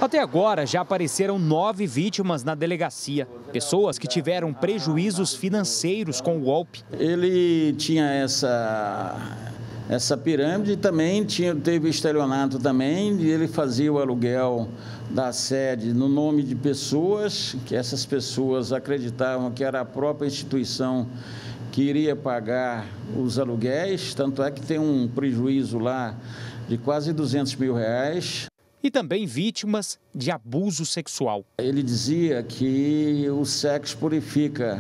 Até agora, já apareceram 9 vítimas na delegacia. Pessoas que tiveram prejuízos financeiros com o golpe. Ele tinha essa pirâmide e também teve estelionato também. E ele fazia o aluguel da sede no nome de pessoas, que essas pessoas acreditavam que era a própria instituição que iria pagar os aluguéis. Tanto é que tem um prejuízo lá de quase R$200 mil. E também vítimas de abuso sexual. Ele dizia que o sexo purifica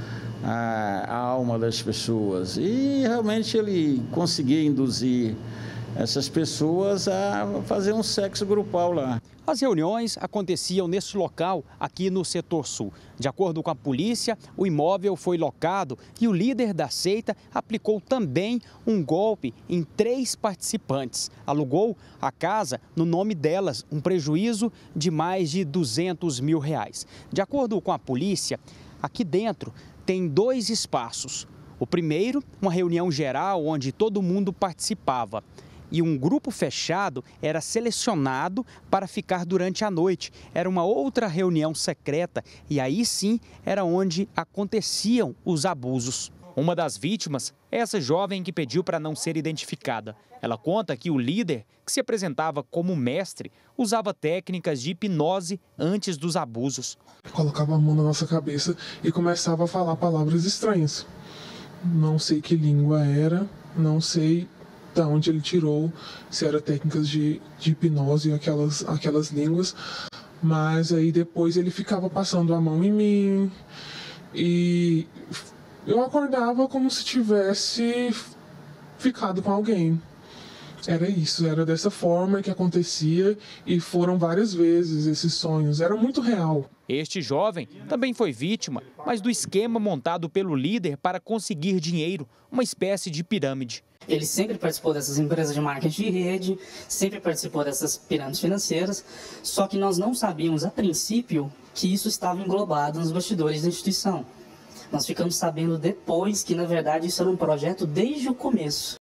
a alma das pessoas e realmente ele conseguia induzir essas pessoas a fazer um sexo grupal lá. As reuniões aconteciam nesse local, aqui no setor sul. De acordo com a polícia, o imóvel foi locado e o líder da seita aplicou também um golpe em 3 participantes. Alugou a casa no nome delas, um prejuízo de mais de R$200 mil. De acordo com a polícia, aqui dentro tem 2 espaços. O primeiro, uma reunião geral onde todo mundo participava. E um grupo fechado era selecionado para ficar durante a noite. Era uma outra reunião secreta e aí sim era onde aconteciam os abusos. Uma das vítimas é essa jovem que pediu para não ser identificada. Ela conta que o líder, que se apresentava como mestre, usava técnicas de hipnose antes dos abusos. Colocava a mão na nossa cabeça e começava a falar palavras estranhas. Não sei que língua era, não sei da onde ele tirou, se era técnicas de hipnose, aquelas línguas, mas aí depois ele ficava passando a mão em mim e eu acordava como se tivesse ficado com alguém. Era isso, era dessa forma que acontecia e foram várias vezes esses sonhos, era muito real. Este jovem também foi vítima, mas do esquema montado pelo líder para conseguir dinheiro, uma espécie de pirâmide. Ele sempre participou dessas empresas de marketing de rede, sempre participou dessas pirâmides financeiras, só que nós não sabíamos a princípio que isso estava englobado nos bastidores da instituição. Nós ficamos sabendo depois que, na verdade, isso era um projeto desde o começo.